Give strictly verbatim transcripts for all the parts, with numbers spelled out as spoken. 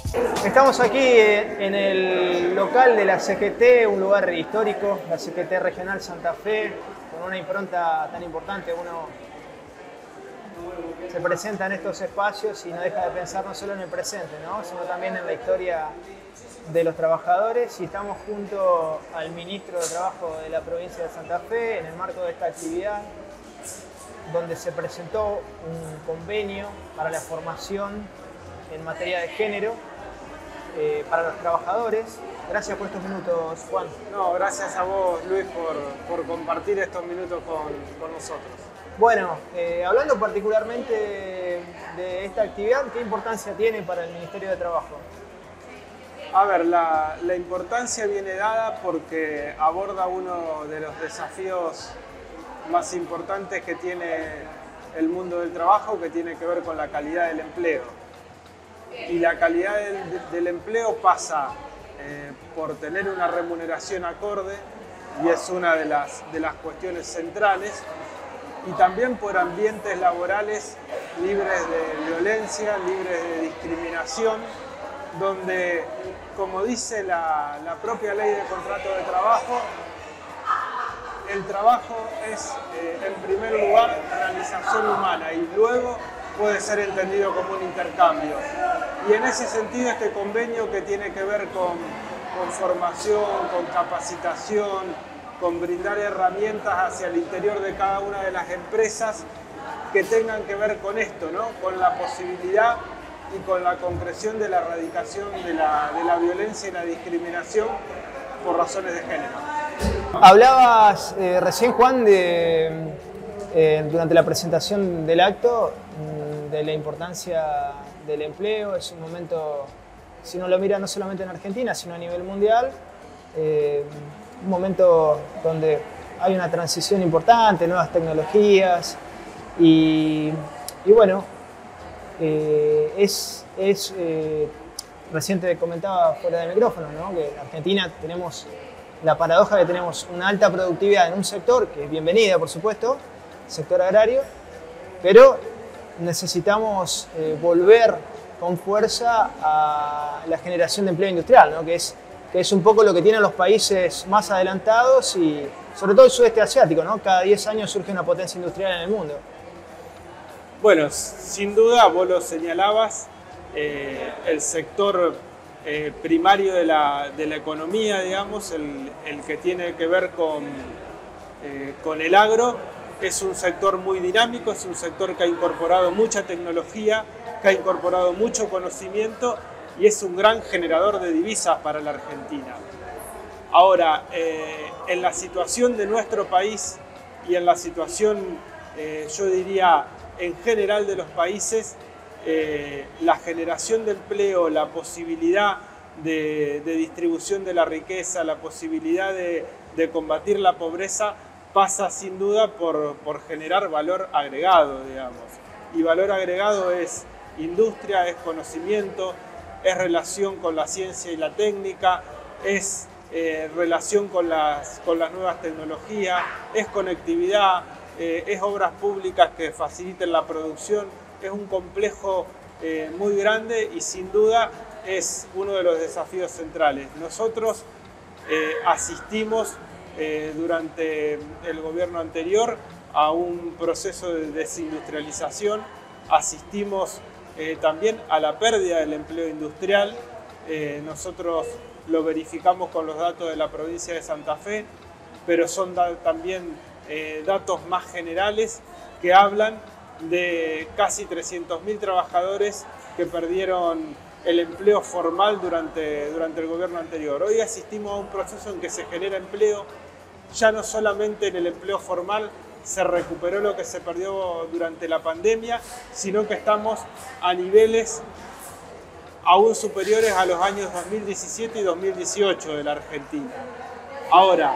Estamos aquí en el local de la C G T, un lugar histórico, la C G T Regional Santa Fe, con una impronta tan importante. Uno se presenta en estos espacios y no deja de pensar no solo en el presente, ¿no? sino también en la historia de los trabajadores. Y estamos junto al Ministro de Trabajo de la provincia de Santa Fe en el marco de esta actividad, donde se presentó un convenio para la formación en materia de género eh, para los trabajadores. Gracias por estos minutos, Juan. No, gracias a vos, Luis, por, por compartir estos minutos con, con nosotros. Bueno, eh, hablando particularmente de esta actividad, ¿qué importancia tiene para el Ministerio de Trabajo? A ver, la, la importancia viene dada porque aborda uno de los desafíos más importantes que tiene el mundo del trabajo, que tiene que ver con la calidad del empleo. Y la calidad del, del empleo pasa eh, por tener una remuneración acorde, y es una de las, de las cuestiones centrales, y también por ambientes laborales libres de violencia, libres de discriminación, donde, como dice la, la propia ley de contrato de trabajo, el trabajo es, eh, en primer lugar, realización humana y luego puede ser entendido como un intercambio. Y en ese sentido, este convenio, que tiene que ver con, con formación, con capacitación, con brindar herramientas hacia el interior de cada una de las empresas que tengan que ver con esto, ¿no? Con la posibilidad y con la concreción de la erradicación de la, de la violencia y la discriminación por razones de género. Hablabas eh, recién, Juan, de, eh, durante la presentación del acto, de la importancia del empleo. Es un momento, si uno lo mira no solamente en Argentina, sino a nivel mundial, eh, un momento donde hay una transición importante, nuevas tecnologías y, y bueno, eh, es, es eh, recién te comentaba fuera del micrófono, ¿no? que en Argentina tenemos la paradoja de que tenemos una alta productividad en un sector que es bienvenida, por supuesto, el sector agrario, pero necesitamos eh, volver con fuerza a la generación de empleo industrial, ¿no? que, es, que es un poco lo que tienen los países más adelantados y sobre todo el sudeste asiático, ¿no? Cada diez años surge una potencia industrial en el mundo. Bueno, sin duda, vos lo señalabas, eh, el sector eh, primario de la, de la economía, digamos, el, el que tiene que ver con, eh, con el agro, es un sector muy dinámico, es un sector que ha incorporado mucha tecnología, que ha incorporado mucho conocimiento y es un gran generador de divisas para la Argentina. Ahora, eh, en la situación de nuestro país y en la situación, eh, yo diría, en general de los países, eh, la generación de empleo, la posibilidad de, de distribución de la riqueza, la posibilidad de, de combatir la pobreza, pasa sin duda por, por generar valor agregado, digamos. Y valor agregado es industria, es conocimiento, es relación con la ciencia y la técnica, es eh, relación con las, con las nuevas tecnologías, es conectividad, eh, es obras públicas que faciliten la producción. Es un complejo eh, muy grande y sin duda es uno de los desafíos centrales. Nosotros eh, asistimos Eh, durante el gobierno anterior a un proceso de desindustrialización, asistimos eh, también a la pérdida del empleo industrial. Eh, nosotros lo verificamos con los datos de la provincia de Santa Fe, pero son da también eh, datos más generales que hablan de casi trescientos mil trabajadores que perdieron el empleo formal durante, durante el gobierno anterior. Hoy asistimos a un proceso en que se genera empleo. Ya no solamente en el empleo formal se recuperó lo que se perdió durante la pandemia, sino que estamos a niveles aún superiores a los años dos mil diecisiete y dos mil dieciocho de la Argentina. Ahora,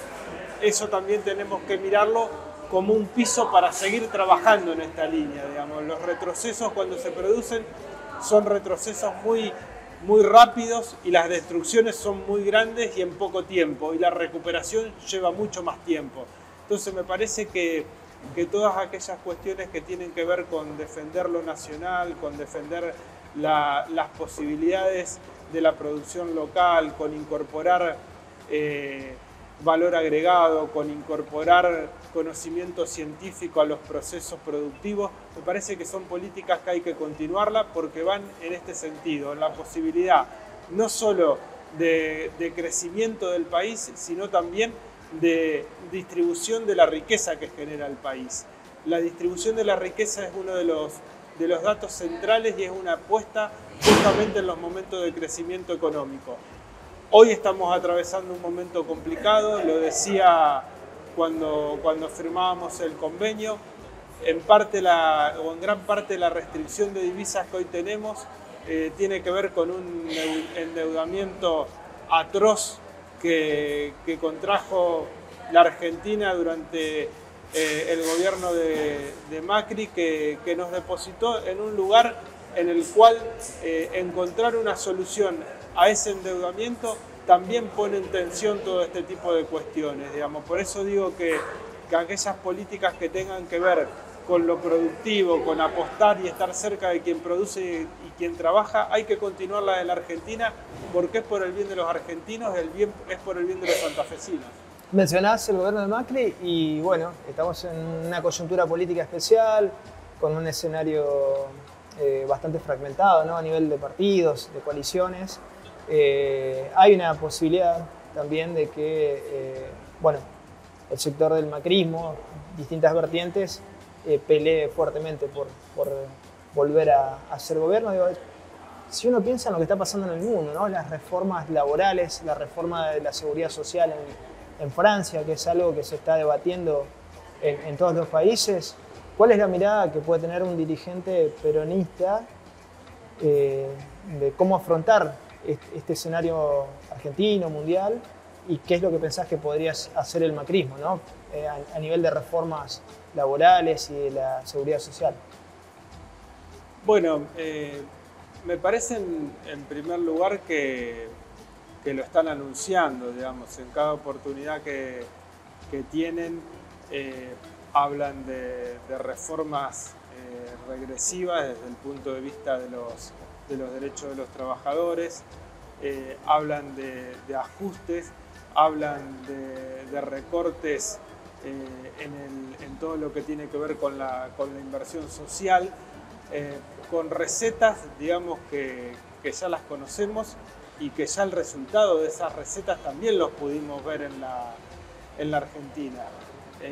eso también tenemos que mirarlo como un piso para seguir trabajando en esta línea, digamos. Los retrocesos, cuando se producen, son retrocesos muy muy rápidos y las destrucciones son muy grandes y en poco tiempo, y la recuperación lleva mucho más tiempo. Entonces me parece que, que todas aquellas cuestiones que tienen que ver con defender lo nacional, con defender la, las posibilidades de la producción local, con incorporar eh, valor agregado, con incorporar conocimiento científico a los procesos productivos, me parece que son políticas que hay que continuarlas porque van en este sentido, en la posibilidad no solo de, de crecimiento del país, sino también de distribución de la riqueza que genera el país. La distribución de la riqueza es uno de los, de los datos centrales y es una apuesta justamente en los momentos de crecimiento económico. Hoy estamos atravesando un momento complicado, lo decía cuando, cuando firmábamos el convenio, en, parte la, o en gran parte la restricción de divisas que hoy tenemos eh, tiene que ver con un endeudamiento atroz que, que contrajo la Argentina durante eh, el gobierno de, de Macri, que, que nos depositó en un lugar en el cual eh, encontrar una solución a ese endeudamiento también pone en tensión todo este tipo de cuestiones, digamos. Por eso digo que, que aquellas políticas que tengan que ver con lo productivo, con apostar y estar cerca de quien produce y quien trabaja, hay que continuarla en la Argentina porque es por el bien de los argentinos, el bien, es por el bien de los santafesinos. Mencionás el gobierno de Macri y bueno, estamos en una coyuntura política especial, con un escenario eh, bastante fragmentado, ¿no? A nivel de partidos, de coaliciones. Eh, hay una posibilidad también de que eh, bueno, el sector del macrismo, distintas vertientes, eh, pelee fuertemente por, por volver a, a ser gobierno. Digo, si uno piensa en lo que está pasando en el mundo, ¿no? Las reformas laborales, la reforma de la seguridad social en, en Francia, que es algo que se está debatiendo en, en todos los países, ¿cuál es la mirada que puede tener un dirigente peronista eh, de cómo afrontar este escenario argentino, mundial, y qué es lo que pensás que podría hacer el macrismo, ¿no? eh, a, a nivel de reformas laborales y de la seguridad social? Bueno, eh, me parece en, en primer lugar que, que lo están anunciando, digamos, en cada oportunidad que, que tienen, eh, hablan de, de reformas eh, regresivas desde el punto de vista de los de los derechos de los trabajadores, eh, hablan de, de ajustes, hablan de, de recortes eh, en, el, en todo lo que tiene que ver con la, con la inversión social, eh, con recetas, digamos, que, que ya las conocemos y que ya el resultado de esas recetas también los pudimos ver en la, en la Argentina. Eh,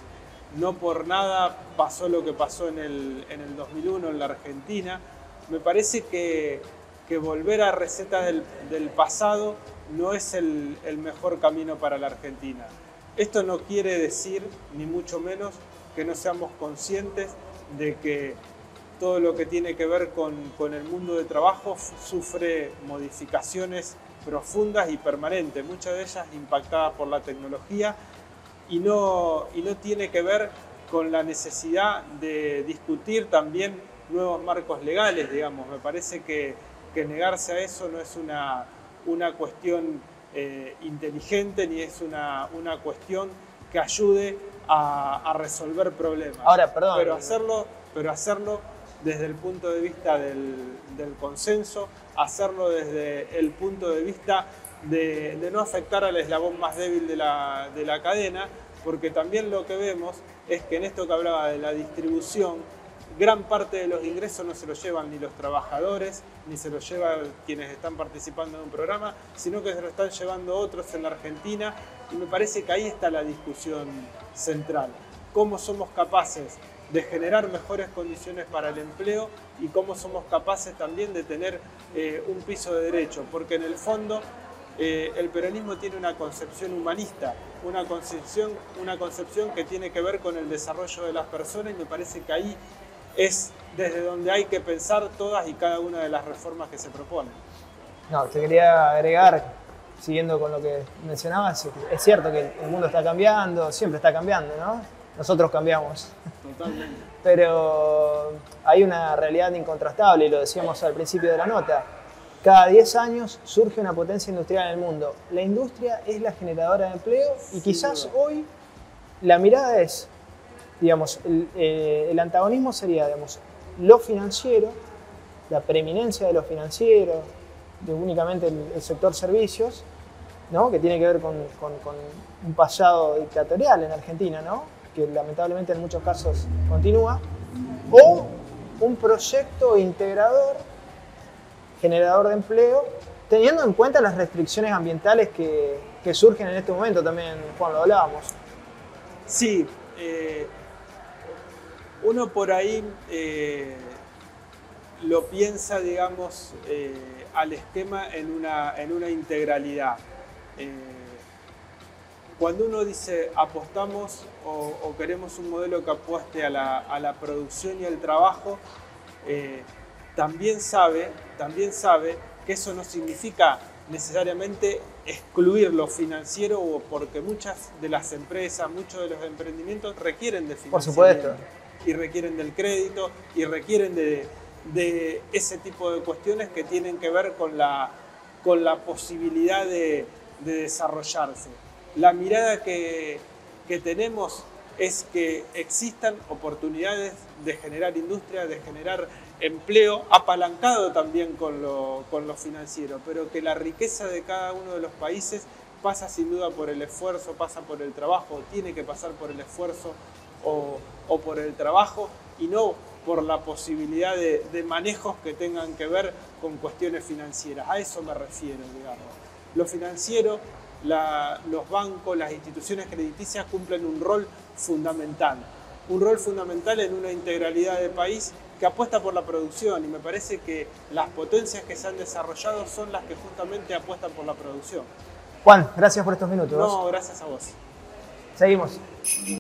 no por nada pasó lo que pasó en el, en el dos mil uno en la Argentina. Me parece que, que volver a recetas del, del pasado no es el, el mejor camino para la Argentina. Esto no quiere decir, ni mucho menos, que no seamos conscientes de que todo lo que tiene que ver con, con el mundo de trabajo sufre modificaciones profundas y permanentes, muchas de ellas impactadas por la tecnología, y no, y no tiene que ver con la necesidad de discutir también nuevos marcos legales, digamos. Me parece que, que negarse a eso no es una, una cuestión eh, inteligente ni es una, una cuestión que ayude a, a resolver problemas. Ahora, perdón. Pero hacerlo, pero hacerlo desde el punto de vista del, del consenso, hacerlo desde el punto de vista de, de no afectar al eslabón más débil de la, de la cadena, porque también lo que vemos es que en esto que hablaba de la distribución, gran parte de los ingresos no se los llevan ni los trabajadores, ni se los llevan quienes están participando en un programa, sino que se lo están llevando otros en la Argentina, y me parece que ahí está la discusión central. Cómo somos capaces de generar mejores condiciones para el empleo y cómo somos capaces también de tener eh, un piso de derecho, porque en el fondo eh, el peronismo tiene una concepción humanista, una concepción, una concepción que tiene que ver con el desarrollo de las personas, y me parece que ahí es desde donde hay que pensar todas y cada una de las reformas que se proponen. No, te quería agregar, siguiendo con lo que mencionabas, es cierto que el mundo está cambiando, siempre está cambiando, ¿no? Nosotros cambiamos. Totalmente. Pero hay una realidad incontrastable, y lo decíamos al principio de la nota. Cada diez años surge una potencia industrial en el mundo. La industria es la generadora de empleo y quizás sí, hoy la mirada es, digamos, el, eh, el antagonismo sería, digamos, lo financiero la preeminencia de los financieros, de únicamente el, el sector servicios, ¿no? Que tiene que ver con, con, con un pasado dictatorial en Argentina, ¿no? Que lamentablemente en muchos casos continúa, o un proyecto integrador, generador de empleo, teniendo en cuenta las restricciones ambientales que, que surgen en este momento también, Juan, lo hablábamos. Sí, eh, uno por ahí eh, lo piensa, digamos, eh, al esquema en una, en una integralidad. Eh, cuando uno dice apostamos o, o queremos un modelo que apueste a la, a la producción y al trabajo, eh, también sabe, también sabe que eso no significa necesariamente excluir lo financiero, porque muchas de las empresas, muchos de los emprendimientos requieren de financiamiento. Por supuesto. Y requieren del crédito y requieren de, de ese tipo de cuestiones que tienen que ver con la, con la posibilidad de, de desarrollarse. La mirada que, que tenemos es que existan oportunidades de generar industria, de generar empleo, apalancado también con lo, con lo financiero, pero que la riqueza de cada uno de los países pasa sin duda por el esfuerzo, pasa por el trabajo, tiene que pasar por el esfuerzo o, o por el trabajo, y no por la posibilidad de, de manejos que tengan que ver con cuestiones financieras. A eso me refiero, digamos. Lo financiero, la, los bancos, las instituciones crediticias cumplen un rol fundamental. Un rol fundamental en una integralidad de país que apuesta por la producción, y me parece que las potencias que se han desarrollado son las que justamente apuestan por la producción. Juan, gracias por estos minutos. No, gracias a vos. Seguimos.